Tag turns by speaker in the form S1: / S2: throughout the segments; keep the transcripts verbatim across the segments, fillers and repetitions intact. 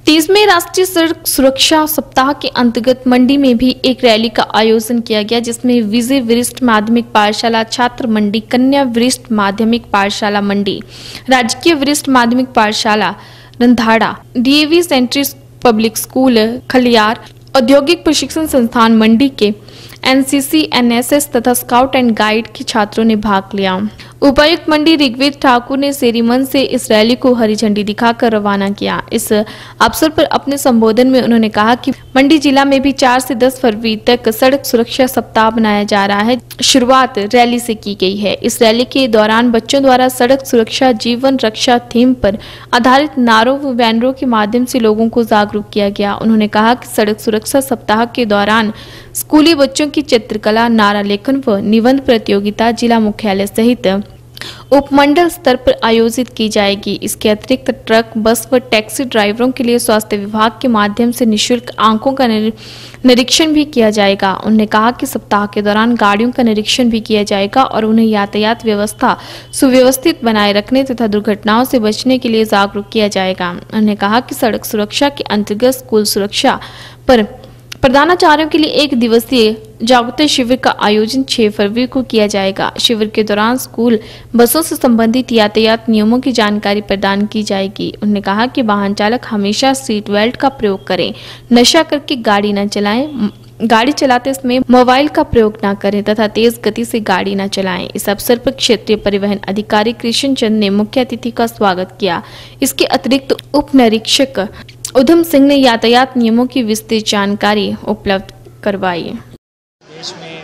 S1: तीसवें राष्ट्रीय सड़क सुरक्षा सप्ताह के अंतर्गत मंडी में भी एक रैली का आयोजन किया गया, जिसमें विजय वरिष्ठ माध्यमिक पाठशाला छात्र मंडी, कन्या वरिष्ठ माध्यमिक पाठशाला मंडी, राजकीय वरिष्ठ माध्यमिक पाठशाला Randhara, DAV centenary public school Khaliyar, औद्योगिक प्रशिक्षण संस्थान मंडी के एनसीसी, एनएसएस तथा स्काउट एंड गाइड के छात्रों ने भाग लिया। उपायुक्त मंडी ऋग्वेद ठाकुर ने सेरीमन से इस रैली को हरी झंडी दिखाकर रवाना किया। इस अवसर पर अपने संबोधन में उन्होंने कहा कि मंडी जिला में भी चार से दस फरवरी तक सड़क सुरक्षा सप्ताह मनाया जा रहा है। शुरुआत रैली से की गई है। इस रैली के दौरान बच्चों द्वारा सड़क सुरक्षा जीवन रक्षा थीम पर आधारित नारों व बैनरों के माध्यम से लोगों को जागरूक किया गया। उन्होंने कहा कि सड़क सुरक्षा सप्ताह के दौरान स्कूली बच्चों की चित्रकला, नारा लेखन व निबंध प्रतियोगिता जिला मुख्यालय सहित उपमंडल स्तर पर आयोजित की जाएगी। इसके अतिरिक्त ट्रक, बस व टैक्सी ड्राइवरों के लिए स्वास्थ्य विभाग के माध्यम से निःशुल्क आंखों का निरीक्षण भी किया जाएगा। उन्होंने कहा कि सप्ताह के दौरान गाड़ियों का निरीक्षण भी किया जाएगा और उन्हें यातायात व्यवस्था सुव्यवस्थित बनाए रखने तथा दुर्घटनाओं से बचने के लिए जागरूक किया जाएगा। उन्होंने कहा कि सड़क सुरक्षा के अंतर्गत स्कूल सुरक्षा पर प्रधानाचार्यों के लिए एक दिवसीय जागरूकता शिविर का आयोजन छह फरवरी को किया जाएगा। शिविर के दौरान स्कूल बसों से संबंधित यातायात नियमों की जानकारी प्रदान की जाएगी। उन्होंने कहा कि वाहन चालक हमेशा सीट बेल्ट का प्रयोग करें, नशा करके गाड़ी न चलाएं, गाड़ी चलाते समय मोबाइल का प्रयोग न करें तथा तेज गति से गाड़ी न चलाएं। इस अवसर पर क्षेत्रीय परिवहन अधिकारी कृष्ण चंद ने मुख्य अतिथि का स्वागत किया। इसके अतिरिक्त उप निरीक्षक उधम सिंह ने यातायात नियमों की विस्तृत जानकारी उपलब्ध करवाई।
S2: देश में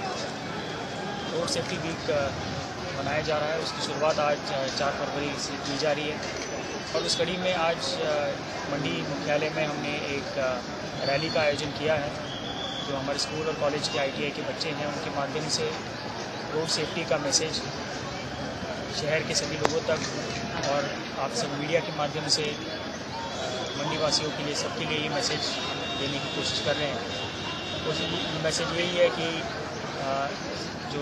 S2: रोड सेफ्टी वीक मनाया जा रहा है। उसकी शुरुआत आज चार फरवरी से की जा रही है और उस कड़ी में आज मंडी मुख्यालय में हमने एक रैली का आयोजन किया है, जो हमारे स्कूल और कॉलेज के आईटीआई के बच्चे हैं, उनके माध्यम से रोड सेफ्टी का मैसेज शहर के सभी लोगों तक और आप सब मीडिया के माध्यम से मंडी वासियों के लिए, सबके लिए ये मैसेज देने की कोशिश कर रहे हैं। कोशिश मैसेज यही है कि जो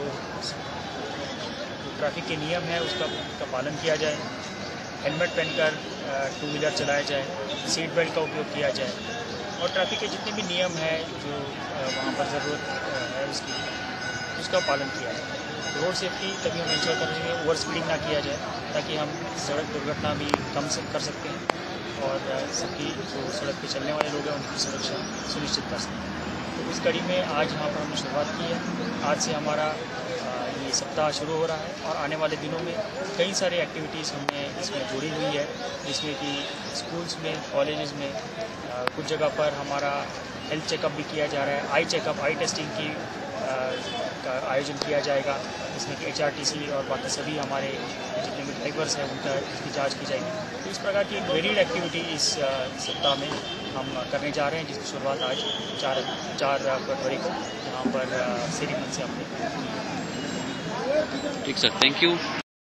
S2: ट्रैफिक के नियम है उसका का पालन किया जाए, हेलमेट पहनकर टू व्हीलर चलाया जाए, सीट बेल्ट का उपयोग किया जाए और ट्रैफिक के जितने भी नियम हैं जो वहाँ पर ज़रूरत है उसकी उसका पालन किया जाए। रोड सेफ्टी तभी हम इंश्योर कर सकेंगे, ओवर स्पीडिंग ना किया जाए, ताकि हम सड़क दुर्घटना भी कम से कर सकते हैं और सबकी जो सड़क पे चलने वाले लोग हैं उनकी सुरक्षा सुनिश्चित कर सकते हैं। तो इस कड़ी में आज यहाँ पर हमने शुरुआत की है। आज से हमारा ये सप्ताह शुरू हो रहा है और आने वाले दिनों में कई सारी एक्टिविटीज़ हमने इसमें जोड़ी हुई है, जिसमें कि स्कूल्स में, कॉलेजेस में कुछ जगह पर हमारा हेल्थ चेकअप भी किया जा रहा है। आई चेकअप, आई टेस्टिंग की का आयोजन किया जाएगा, जिसमें कि एचआरटीसी और बाकी सभी हमारे जितने भी ड्राइवर्स हैं उनका इसकी जांच की जाएगी। तो इस प्रकार की वेरिड एक्टिविटी इस सप्ताह में हम करने जा रहे हैं, जिसकी शुरुआत आज चार चार फरवरी को यहाँ पर सेरीमन से हमने।
S3: ठीक सर, थैंक यू।